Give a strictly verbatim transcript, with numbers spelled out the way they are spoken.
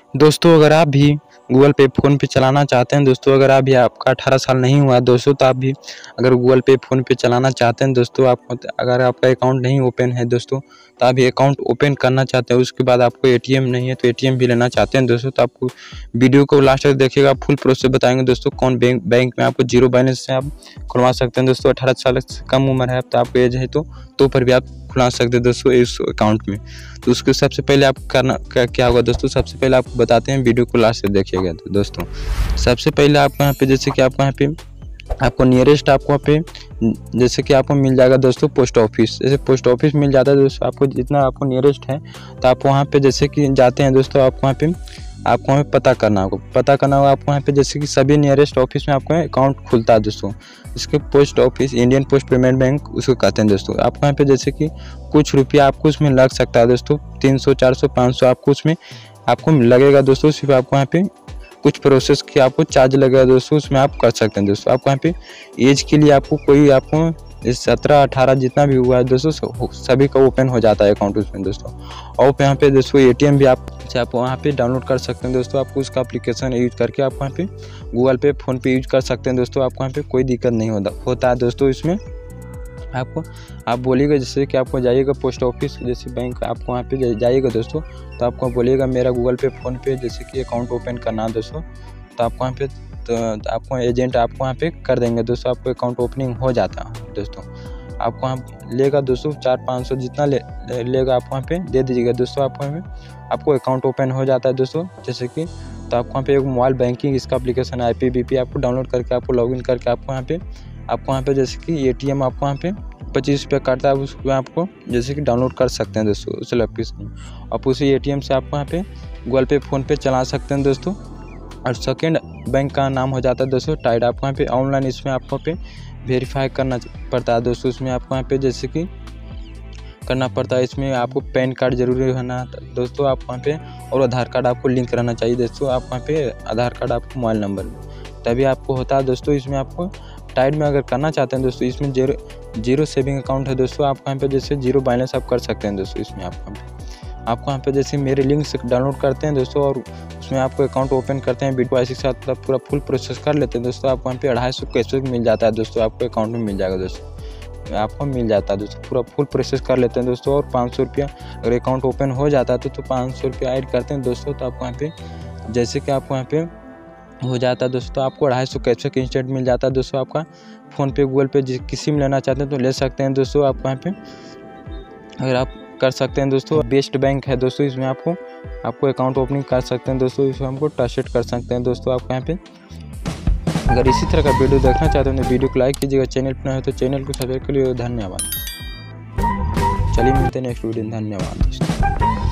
दोस्तों अगर आप भी गूगल पे फ़ोन पे चलाना चाहते हैं दोस्तों, अगर आप भी आपका अठारह साल नहीं हुआ दोस्तों, तो आप भी अगर गूगल पे फ़ोन पे चलाना चाहते हैं दोस्तों, आप अगर आपका अकाउंट नहीं ओपन है दोस्तों, तो आप ये अकाउंट ओपन करना चाहते हैं, उसके बाद आपको एटीएम नहीं है तो एटीएम भी लेना चाहते हैं दोस्तों, तो आपको वीडियो को लास्ट तक देखिएगा, फुल प्रोसेस बताएंगे दोस्तों। कौन बैंक बैंक में आपको जीरो बैलेंस से आप खुलवा सकते हैं दोस्तों। अठारह साल से कम उम्र है तो आपको एज है तो तो पर भी आप खुला सकते हैं दोस्तों इस अकाउंट में। तो उसके सबसे पहले आप करना क्या होगा दोस्तों, सबसे पहले आपको बताते हैं, वीडियो को लास्ट से देखिएगा तो दोस्तों। सबसे पहले आपको यहाँ पे जैसे कि आपको यहाँ पे आपको नियरेस्ट आपको यहाँ पे जैसे कि आपको मिल जाएगा दोस्तों पोस्ट ऑफिस। जैसे पोस्ट ऑफिस मिल जाता है दोस्तों, आपको जितना आपको नियरेस्ट है तो आप वहाँ पे जैसे कि जाते हैं दोस्तों, आपको वहाँ पे आपको वहाँ पे पता करना होगा पता करना होगा आपको वहाँ पे जैसे कि सभी नियरेस्ट ऑफिस में आपको अकाउंट खुलता है दोस्तों। इसके post office Indian post payment bank उसको कहते हैं दोस्तों। आपको यहाँ पे जैसे कि कुछ रुपया आपको उसमें लग सकता है दोस्तों, तीन सौ चार सौ पाँच सौ आपको उसमें आपको लगेगा दोस्तों। सिर्फ आपको यहाँ पे कुछ प्रोसेस की आपको चार्ज लगेगा दोस्तों, उसमें आप कर सकते हैं दोस्तों। आपको यहाँ पे एज के लिए आपको कोई आपको इस सत्रह अठारह जितना भी हुआ है दोस्तों, सभी का ओपन हो जाता है अकाउंट उसमें दोस्तों। और यहाँ पे दोस्तों एटीएम भी आप आप वहाँ पे डाउनलोड कर सकते हैं दोस्तों। आपको उसका एप्लीकेशन यूज करके आप वहाँ पे गूगल पे फ़ोन पे यूज कर सकते हैं दोस्तों। आपको वहाँ पे कोई दिक्कत नहीं होता होता है दोस्तों। इसमें आपको आप बोलिएगा जैसे कि आपको जाइएगा पोस्ट ऑफिस जैसे बैंक, आपको वहाँ पे जाइएगा दोस्तों, तो आपको बोलिएगा मेरा गूगल पे फ़ोन पे जैसे कि अकाउंट ओपन करना है दोस्तों, तो आपको वहाँ पे तो आपको एजेंट आपको वहाँ पे कर देंगे दोस्तों। आपको अकाउंट ओपनिंग हो जाता है दोस्तों। आपको वहाँ लेगा दोस्तों चार पाँच सौ जितना ले लेगा आप वहाँ पे दे दीजिएगा दोस्तों। आपको वहाँ पे आपको अकाउंट ओपन हो जाता है दोस्तों जैसे कि। तो आपको वहाँ पे एक मोबाइल बैंकिंग इसका application I P B P आपको डाउनलोड करके आपको लॉगिन करके आपको वहाँ पे आपको वहाँ पे जैसे कि एटीएम आपको वहाँ पे पच्चीस रुपये काटता है, उसको आपको जैसे कि डाउनलोड कर सकते हैं दोस्तों उस एप्लीकेशन। आप उसी एटीएम से आप वहाँ पे गूगल पे फ़ोन पे चला सकते हैं दोस्तों। और सेकेंड बैंक का नाम हो जाता है दोस्तों टाइड। आपको वहाँ पे ऑनलाइन इसमें आपको पे वेरीफाई करना पड़ता है दोस्तों। इसमें आपको यहाँ पे जैसे कि करना पड़ता है, इसमें आपको पैन कार्ड जरूरी होना दोस्तों। आप वहाँ पे और आधार कार्ड आपको लिंक रहना चाहिए दोस्तों। आप वहाँ पे आधार कार्ड आपको मोबाइल नंबर में तभी आपको होता है दोस्तों। इसमें आपको टाइड में अगर करना चाहते हैं दोस्तों, इसमें जीरो जीरो सेविंग अकाउंट है दोस्तों। आप वहाँ पे जैसे जीरो बैलेंस आप कर सकते हैं दोस्तों। इसमें आपको आपको यहाँ पे जैसे मेरे लिंक से डाउनलोड करते हैं दोस्तों और उसमें आपको अकाउंट ओपन करते हैं, बिटकॉइन के साथ पूरा फुल प्रोसेस कर लेते हैं दोस्तों। आपको वहाँ पे अढ़ाई सौ कैशबैक मिल जाता है दोस्तों, आपको अकाउंट में मिल जाएगा दोस्तों, आपको मिल जाता है दोस्तों। पूरा फुल प्रोसेस कर लेते हैं दोस्तों। और पाँच सौ रुपया अगर अकाउंट ओपन हो जाता है तो, तो पाँच सौ रुपया ऐड करते हैं दोस्तों। तो आपको यहाँ पे जैसे कि आपको यहाँ पे हो जाता है दोस्तों, आपको अढ़ाई सौ कैशबैक इंस्टेंट मिल जाता है दोस्तों। आपका फ़ोन पे गूगल पे किसी में लेना चाहते हैं तो ले सकते हैं दोस्तों। आपको यहाँ पे अगर आप कर सकते हैं दोस्तों। बेस्ट बैंक है दोस्तों, इसमें आपको आपको अकाउंट ओपनिंग कर सकते हैं दोस्तों। इसमें हमको ट्रस्टेड कर सकते हैं दोस्तों। आपको यहाँ पे अगर इसी तरह का वीडियो देखना चाहते हैं तो वीडियो को लाइक कीजिएगा, चैनल पर नए हो तो चैनल को सब्सक्राइब के लिए धन्यवाद। चलिए मिलते हैं नेक्स्ट वीडियो, धन्यवाद दोस्तों।